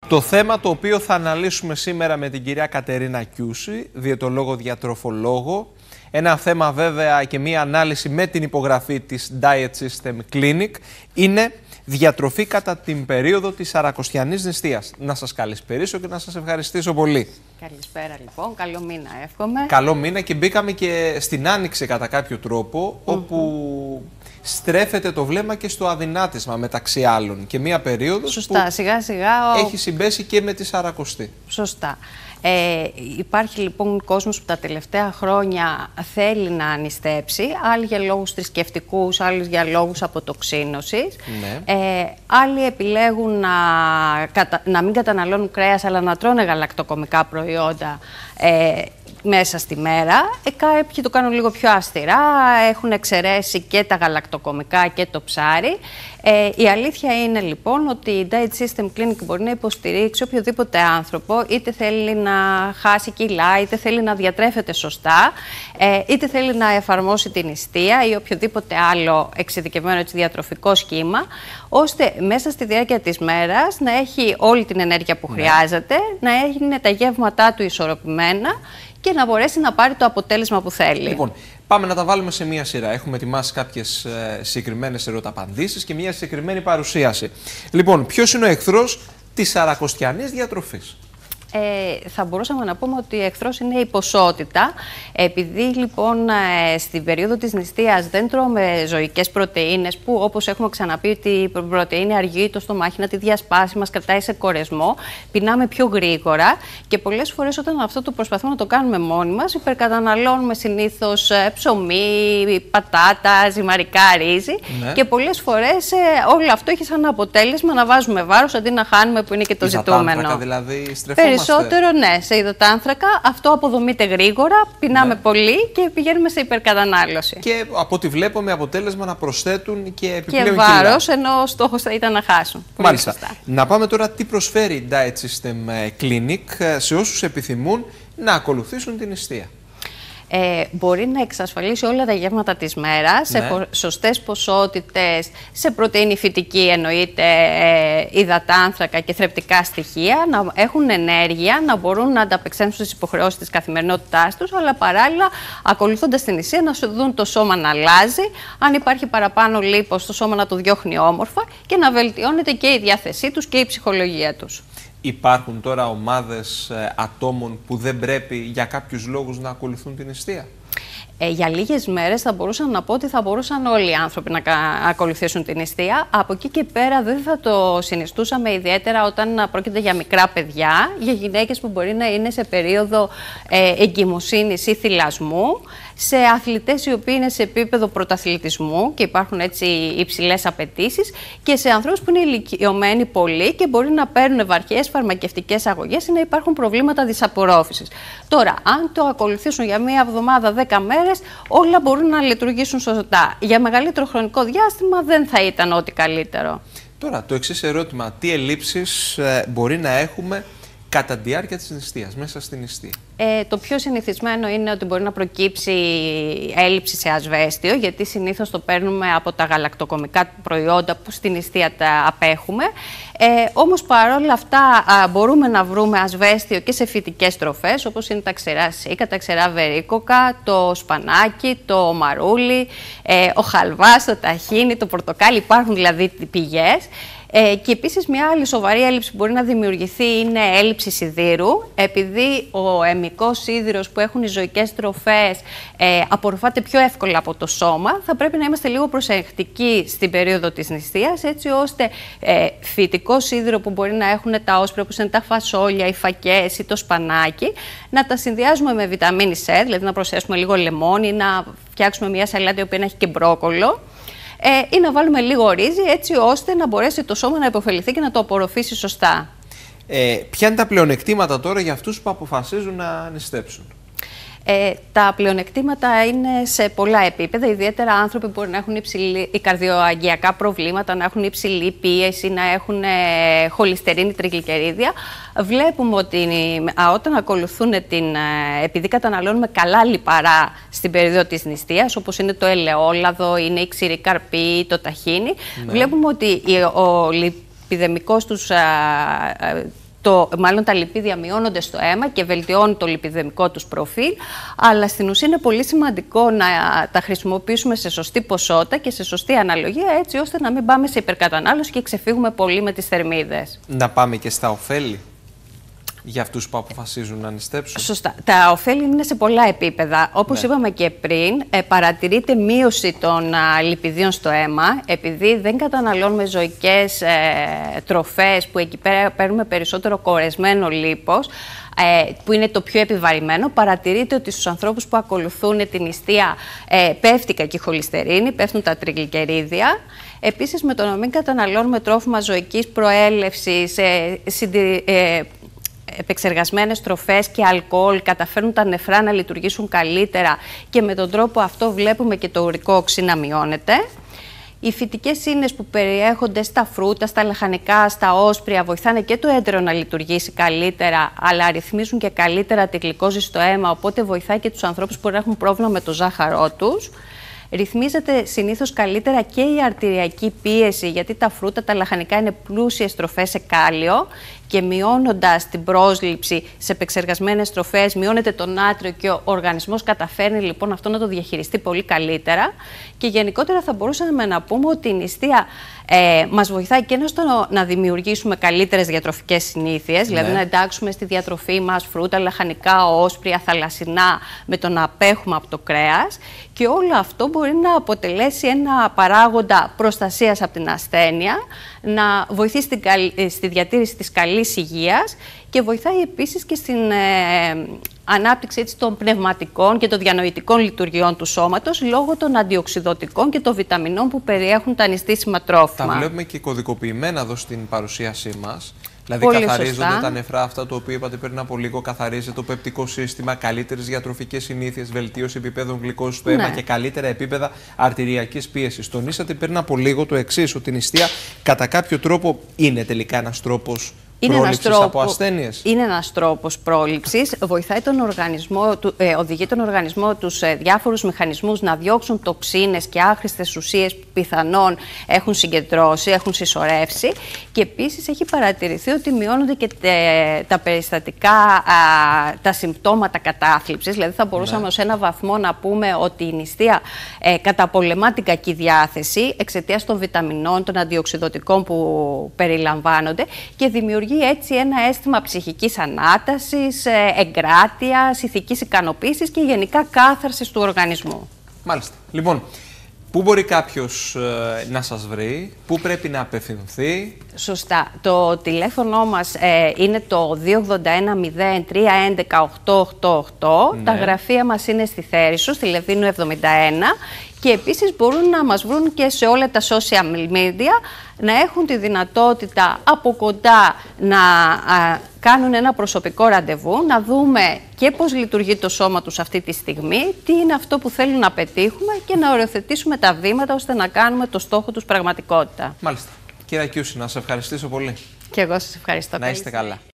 Το θέμα το οποίο θα αναλύσουμε σήμερα με την κυρία Κατερίνα Κιούση, διαιτολόγο διατροφολόγο, ένα θέμα βέβαια και μία ανάλυση με την υπογραφή της Diet System Clinic, είναι διατροφή κατά την περίοδο της Σαρακοστιανής νηστείας. Να σας καλησπερίσω και να σας ευχαριστήσω πολύ. Καλησπέρα λοιπόν, καλό μήνα εύχομαι. Καλό μήνα και μπήκαμε και στην Άνοιξη κατά κάποιο τρόπο, όπου στρέφεται το βλέμμα και στο αδυνάτισμα μεταξύ άλλων και μία περίοδος Σωστά, που σιγά σιγά έχει συμπέσει και με τη Σαρακοστή. Σωστά. Υπάρχει λοιπόν κόσμος που τα τελευταία χρόνια θέλει να νηστέψει, άλλοι για λόγους θρησκευτικούς, άλλοι για λόγους αποτοξίνωσης. Ναι. Άλλοι επιλέγουν να μην καταναλώνουν κρέας, αλλά να τρώνε γαλακτοκομικά προϊόντα μέσα στη μέρα. Κάποιοι το κάνουν λίγο πιο αυστηρά, έχουν εξαιρέσει και τα γαλακτοκομικά και το ψάρι. Η αλήθεια είναι λοιπόν ότι η Diet System Clinic μπορεί να υποστηρίξει οποιοδήποτε άνθρωπο, είτε θέλει να χάσει κιλά, είτε θέλει να διατρέφεται σωστά, είτε θέλει να εφαρμόσει την νηστεία ή οποιοδήποτε άλλο εξειδικευμένο διατροφικό σχήμα, ώστε μέσα στη διάρκεια της μέρας να έχει όλη την ενέργεια που χρειάζεται, να είναι τα γεύματά του ισορροπημένα και να μπορέσει να πάρει το αποτέλεσμα που θέλει. Λοιπόν, πάμε να τα βάλουμε σε μία σειρά. Έχουμε ετοιμάσει κάποιες συγκεκριμένες ερωταπαντήσεις και μία συγκεκριμένη παρουσίαση. Λοιπόν, ποιος είναι ο εχθρός της σαρακοστιανής διατροφής? Θα μπορούσαμε να πούμε ότι η εχθρός είναι η ποσότητα. Επειδή λοιπόν στην περίοδο της νηστείας δεν τρώμε ζωικές πρωτεΐνες, που όπως έχουμε ξαναπεί ότι η πρωτεΐνη αργεί το στομάχι να τη διασπάσει, μας κρατάει σε κορεσμό, πεινάμε πιο γρήγορα και πολλές φορές όταν αυτό το προσπαθούμε να το κάνουμε μόνοι μας, υπερκαταναλώνουμε συνήθως ψωμί, πατάτα, ζυμαρικά, ρύζι, και πολλές φορές όλο αυτό έχει σαν αποτέλεσμα να βάζουμε βάρος αντί να χάνουμε, που είναι και το ζητούμενο. Δηλαδή στρεφόμαστε. Περισσότερο, ναι, σε υδατάνθρακα. Αυτό αποδομείται γρήγορα, πεινάμε πολύ και πηγαίνουμε σε υπερκατανάλωση. Και από ό,τι βλέπω, με αποτέλεσμα να προσθέτουν και επιπλέον βάρος, ενώ ο στόχος θα ήταν να χάσουν. Μάλιστα. Να πάμε τώρα τι προσφέρει η Diet System Clinic σε όσους επιθυμούν να ακολουθήσουν την νηστεία. Μπορεί να εξασφαλίσει όλα τα γεύματα της μέρας, σε σωστές ποσότητες, σε πρωτεΐνη φυτική εννοείται, υδατάνθρακα και θρεπτικά στοιχεία, να έχουν ενέργεια, να μπορούν να ανταπεξέλθουν στις υποχρεώσεις της καθημερινότητάς τους, αλλά παράλληλα ακολουθώντας την νηστεία να σου δουν το σώμα να αλλάζει, αν υπάρχει παραπάνω λίπος το σώμα να το διώχνει όμορφα και να βελτιώνεται και η διάθεσή τους και η ψυχολογία τους. Υπάρχουν τώρα ομάδες ατόμων που δεν πρέπει για κάποιους λόγους να ακολουθούν την νηστεία? Για λίγες μέρες θα μπορούσα να πω ότι θα μπορούσαν όλοι οι άνθρωποι να ακολουθήσουν την νηστεία. Από εκεί και πέρα δεν θα το συνιστούσαμε ιδιαίτερα όταν πρόκειται για μικρά παιδιά, για γυναίκες που μπορεί να είναι σε περίοδο εγκυμοσύνης ή θυλασμού, σε αθλητές οι οποίοι είναι σε επίπεδο πρωταθλητισμού και υπάρχουν έτσι υψηλές απαιτήσεις, και σε ανθρώπους που είναι ηλικιωμένοι πολύ και μπορεί να παίρνουν βαριές φαρμακευτικές αγωγές ή να υπάρχουν προβλήματα δυσαπορρόφησης. Τώρα, αν το ακολουθήσουν για μία εβδομάδα, 10 μέρες, όλα μπορούν να λειτουργήσουν σωστά. Για μεγαλύτερο χρονικό διάστημα δεν θα ήταν ό,τι καλύτερο. Τώρα, το εξής ερώτημα: τι ελλείψεις μπορεί να έχουμε κατά τη διάρκεια της νηστείας, μέσα στην νηστεία? Το πιο συνηθισμένο είναι ότι μπορεί να προκύψει έλλειψη σε ασβέστιο, γιατί συνήθως το παίρνουμε από τα γαλακτοκομικά προϊόντα που στην νηστεία τα απέχουμε. Όμως παρόλα αυτά μπορούμε να βρούμε ασβέστιο και σε φυτικές τροφές, όπως είναι τα ξερά σίκα, τα ξερά βερίκοκα, το σπανάκι, το μαρούλι, ο χαλβάς, το ταχίνι, το πορτοκάλι. Υπάρχουν δηλαδή πηγές. Και επίσης μια άλλη σοβαρή έλλειψη που μπορεί να δημιουργηθεί είναι έλλειψη σιδήρου, επειδή ο αιμικός σίδηρος που έχουν οι ζωικές τροφές απορροφάται πιο εύκολα από το σώμα. Θα πρέπει να είμαστε λίγο προσεκτικοί στην περίοδο της νηστείας, έτσι ώστε φυτικό σίδηρο που μπορεί να έχουν τα όσπρια, όπως είναι τα φασόλια, οι φακές ή το σπανάκι, να τα συνδυάζουμε με βιταμίνη C, δηλαδή να προσθέσουμε λίγο λεμόνι, να φτιάξουμε μια σαλάτα η οποία να έχει και μπρόκολο, ή να βάλουμε λίγο ρύζι, έτσι ώστε να μπορέσει το σώμα να υποφεληθεί και να το απορροφήσει σωστά. Ποια είναι τα πλεονεκτήματα τώρα για αυτούς που αποφασίζουν να νηστέψουν? Τα πλεονεκτήματα είναι σε πολλά επίπεδα, ιδιαίτερα άνθρωποι που μπορεί να έχουν καρδιοαγγειακά προβλήματα, να έχουν υψηλή πίεση, να έχουν χολυστερίνη, τριγλικερίδια. Βλέπουμε ότι όταν ακολουθούν επειδή καταναλώνουμε καλά λιπαρά στην περίοδο της νηστείας, όπως είναι το ελαιόλαδο, είναι η ξηρή καρπή, το ταχίνι, βλέπουμε ότι ο λιπιδεμικός τους μάλλον τα λιπίδια μειώνονται στο αίμα και βελτιώνει το λιπιδαιμικό τους προφίλ, αλλά στην ουσία είναι πολύ σημαντικό να τα χρησιμοποιήσουμε σε σωστή ποσότητα και σε σωστή αναλογία, έτσι ώστε να μην πάμε σε υπερκατανάλωση και ξεφύγουμε πολύ με τις θερμίδες. Να πάμε και στα ωφέλη για αυτούς που αποφασίζουν να νηστέψουν. Σωστά. Τα ωφέλη είναι σε πολλά επίπεδα. Όπως είπαμε και πριν, παρατηρείται μείωση των λιπιδίων στο αίμα, επειδή δεν καταναλώνουμε ζωικές τροφές που εκεί πέρα παίρνουμε περισσότερο κορεσμένο λίπος, που είναι το πιο επιβαρημένο. Παρατηρείται ότι στους ανθρώπους που ακολουθούν την νηστεία πέφτει κακή χολυστερίνη, πέφτουν τα τριγλικερίδια. Επίσης, με το να μην καταναλώνουμε τρόφιμα ζωικής προέλευσης, επεξεργασμένες τροφές και αλκοόλ, καταφέρνουν τα νεφρά να λειτουργήσουν καλύτερα και με τον τρόπο αυτό βλέπουμε και το ουρικό οξύ να μειώνεται. Οι φυτικές ίνες που περιέχονται στα φρούτα, στα λαχανικά, στα όσπρια βοηθάνε και το έντερο να λειτουργήσει καλύτερα, αλλά αριθμίζουν και καλύτερα τη γλυκόζη στο αίμα, οπότε βοηθάει και τους ανθρώπους που έχουν πρόβλημα με το ζάχαρό τους. Ρυθμίζεται συνήθως καλύτερα και η αρτηριακή πίεση, γιατί τα φρούτα, τα λαχανικά είναι πλούσιες τροφές σε κάλιο και μειώνοντας την πρόσληψη σε επεξεργασμένες τροφές, μειώνεται το νάτριο και ο οργανισμός καταφέρνει λοιπόν αυτό να το διαχειριστεί πολύ καλύτερα. Και γενικότερα θα μπορούσαμε να πούμε ότι η νηστεία μας βοηθάει και να δημιουργήσουμε καλύτερες διατροφικές συνήθειες, δηλαδή να εντάξουμε στη διατροφή μας φρούτα, λαχανικά, όσπρια, θαλασσινά, με το να απέχουμε από το κρέας. Και όλο αυτό μπορεί να αποτελέσει ένα παράγοντα προστασίας από την ασθένεια, να βοηθήσει στη διατήρηση της καλής υγείας και βοηθάει επίσης και στην ανάπτυξη των πνευματικών και των διανοητικών λειτουργιών του σώματος λόγω των αντιοξυδωτικών και των βιταμινών που περιέχουν τα νηστίσιμα τρόφιμα. Τα βλέπουμε και κωδικοποιημένα εδώ στην παρουσίασή μας. Δηλαδή, πολύ καθαρίζονται σωστά τα νεφρά, αυτά το οποίο είπατε πριν από λίγο, καθαρίζεται το πεπτικό σύστημα, καλύτερες διατροφικές συνήθειες, βελτίωση επιπέδων γλυκόζης στο αίμα και καλύτερα επίπεδα αρτηριακής πίεσης. Τονίσατε πριν από λίγο το εξής, ότι η νηστεία κατά κάποιο τρόπο είναι τελικά ένας τρόπος πρόληψης από ασθένειες. Είναι ένας τρόπος πρόληψης, βοηθάει τον οργανισμό, οδηγεί τον οργανισμό τους διάφορους μηχανισμούς να διώξουν τοξίνες και άχρηστες ουσίες που πιθανόν έχουν συγκεντρώσει, έχουν συσσωρεύσει, και επίσης έχει παρατηρηθεί ότι μειώνονται και τα περιστατικά, τα συμπτώματα κατάθλιψης. Δηλαδή θα μπορούσαμε ως ένα βαθμό να πούμε ότι η νηστεία καταπολεμά την κακή διάθεση εξαιτίας των βιταμινών, των αντιοξυδωτικών που περιλαμβάνονται και δημιουργεί έτσι ένα αίσθημα ψυχικής ανάτασης, εγκράτειας, ηθικής ικανοποίησης και γενικά κάθαρσης του οργανισμού. Μάλιστα. Λοιπόν, πού μπορεί κάποιος να σας βρει, πού πρέπει να απευθυνθεί? Σωστά. Το τηλέφωνο μας είναι το 281-0311-888. Τα γραφεία μας είναι στη Θέρισο, στη Λεβίνου 71. Και επίσης μπορούν να μας βρουν και σε όλα τα social media, να έχουν τη δυνατότητα από κοντά να κάνουν ένα προσωπικό ραντεβού, να δούμε και πώς λειτουργεί το σώμα τους αυτή τη στιγμή, τι είναι αυτό που θέλουν να πετύχουμε και να οριοθετήσουμε τα βήματα ώστε να κάνουμε το στόχο τους πραγματικότητα. Μάλιστα. Κυρία Κιούση, να σας ευχαριστήσω πολύ. Και εγώ σας ευχαριστώ. Να είστε καλά.